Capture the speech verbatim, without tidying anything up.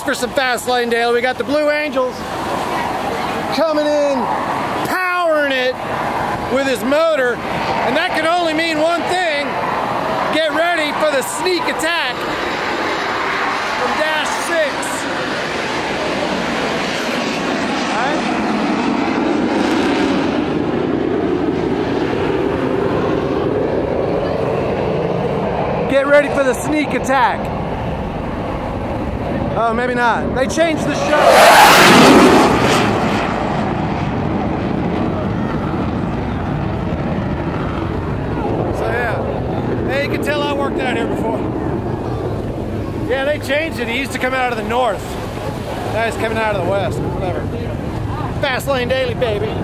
for some Fast Lane Daily. We got the Blue Angels coming in, powering it with his motor, and that can only mean one thing. Get ready for the sneak attack from Dash six. Get ready for the sneak attack. Oh, maybe not. They changed the show. So yeah, hey, you can tell I worked out here before. Yeah, they changed it. He used to come out of the north. Now he's coming out of the west. Whatever. Fast Lane Daily, baby.